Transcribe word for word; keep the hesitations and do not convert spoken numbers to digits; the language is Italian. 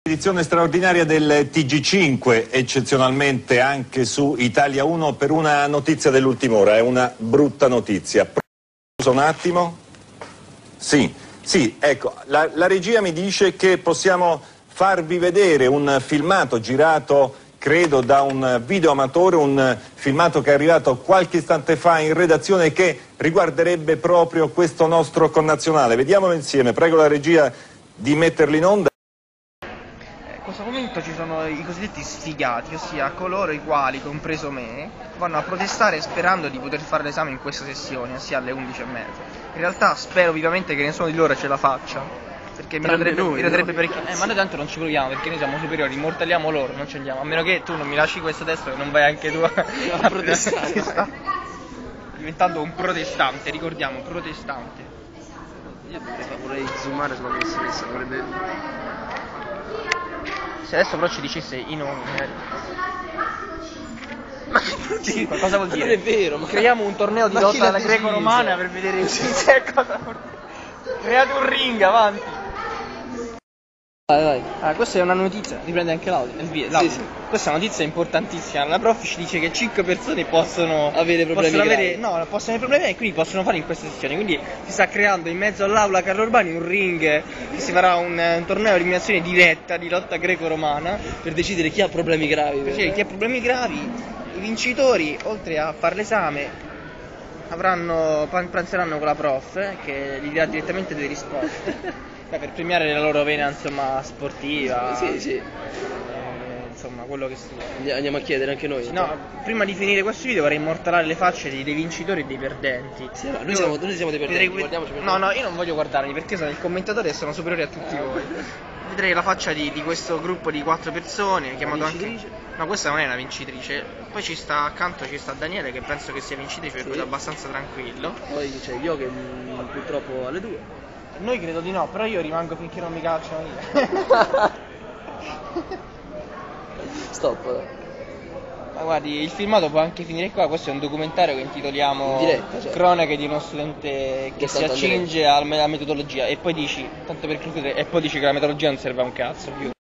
Edizione straordinaria del T G cinque, eccezionalmente anche su Italia uno, per una notizia dell'ultima ora, è una brutta notizia. Un attimo. Sì, sì, ecco, la, la regia mi dice che possiamo farvi vedere un filmato girato, credo, da un videoamatore, un filmato che è arrivato qualche istante fa in redazione che riguarderebbe proprio questo nostro connazionale. Vediamolo insieme, prego la regia di metterlo in onda. In questo momento ci sono i cosiddetti sfigati, ossia coloro i quali, compreso me, vanno a protestare sperando di poter fare l'esame in questa sessione, ossia alle undici e mezza. In realtà spero vivamente che nessuno di loro ce la faccia, perché mi darebbe, noi, mi darebbe no? perché... Eh, ma noi tanto non ci proviamo, perché noi siamo superiori, immortaliamo loro, non ce li diamo. A meno che tu non mi lasci questo testo e non vai anche tu a, a protestare. Diventando un protestante, ricordiamo, protestante. Io vorrei zoomare sulla professoressa, vorrebbe... Se adesso però ci dicesse in un... Ma sì, cosa vuol dire? Non è vero, ma... Creiamo un torneo di lotta alla greco-romana per vedere se cosa vuol dire. Create un ring, avanti. Vai, vai. Ah, questa è una notizia, riprende anche l'audio, il video, sì, sì. Questa è una notizia importantissima. La prof ci dice che cinque persone possono avere problemi possono gravi. Avere, no, possono avere problemi e quindi possono fare in questa sessione. Quindi si sta creando in mezzo all'aula Carlo Urbani un ring che si farà un, un torneo di eliminazione diretta di lotta greco-romana per decidere chi ha problemi gravi. Per decidere chi ha problemi gravi. I vincitori, oltre a fare l'esame, avranno pranzeranno con la prof eh, che gli darà direttamente delle risposte. Per premiare la loro vena, insomma, sportiva. Sì, sì. Eh, insomma, quello che studia. Andiamo a chiedere anche noi. No, prima di finire questo video vorrei immortalare le facce dei, dei vincitori e dei perdenti. Sì, ma noi, siamo, noi siamo dei perdenti, guardiamoci per No, no, io non voglio guardarmi perché sono il commentatore e sono superiore a tutti voi. Vedrei la faccia di, di questo gruppo di quattro persone, chiamato anche... No, questa non è una vincitrice. Poi ci sta accanto, ci sta Daniele che penso che sia vincitrice, per cui è abbastanza tranquillo. Poi c'è io che mh, purtroppo alle due. Noi credo di no, però io rimango finché non mi cacciano io. Stop. Ma guardi, il filmato può anche finire qua, questo è un documentario che intitoliamo in diretta, cioè. Cronache di uno studente che si accinge alla metodologia e poi dici, tanto per concludere, e poi dici che la metodologia non serve a un cazzo più.